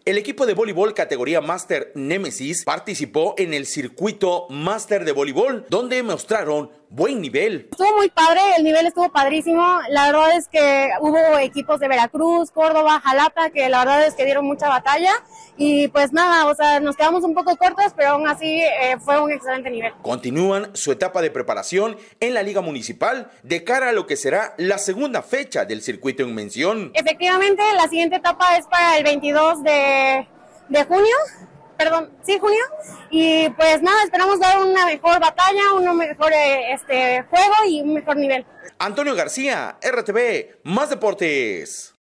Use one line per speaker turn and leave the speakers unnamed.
El equipo de voleibol categoría Master Némesis participó en el circuito Master de voleibol, donde mostraron buen nivel.
Estuvo muy padre, el nivel estuvo padrísimo. La verdad es que hubo equipos de Veracruz, Córdoba, Jalapa, que la verdad es que dieron mucha batalla. Y pues nada, o sea, nos quedamos un poco cortos, pero aún así fue un excelente nivel.
Continúan su etapa de preparación en la Liga Municipal de cara a lo que será la segunda fecha del circuito en mención.
Efectivamente, la siguiente etapa es para el 22 de junio. Perdón, sí, junio, y pues nada, esperamos dar una mejor batalla, un mejor juego y un mejor nivel.
Antonio García, RTV, Más Deportes.